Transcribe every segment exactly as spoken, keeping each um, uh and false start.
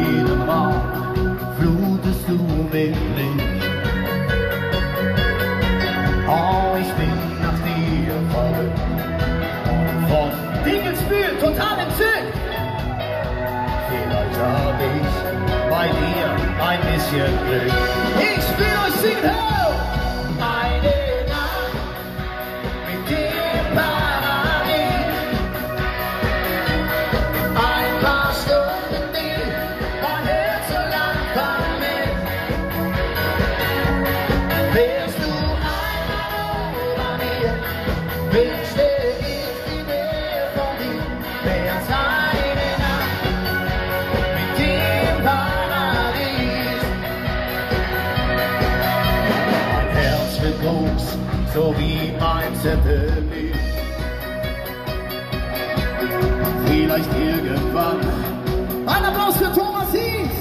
jedem Raum flutest du mit Licht. Oh, ich bin nach dir verrückt und von Dickelsbühl total entzückt. Vielleicht hab ich bei dir ein bisschen Glück. Ich will euch singen, hör! Eine Nacht mit dir im Paradies. Ein paar Stunden, die mein Herz so lang vermisst. Wärst du einmal bei mir, wünschte ich die Nähe von dir. Wär's eine Nacht mit dir im Paradies. Mein Herz wird groß, so wie mein Zeppelin. Vielleicht irgendwann ein Applaus für Thomas Hies.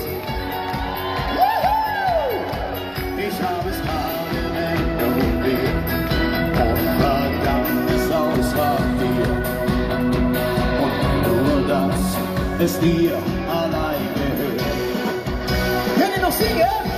Ich habe es gerade renoviert und verdammtes Haus war dir. Und nur das es dir allein gehört. Könnt ihr noch singen?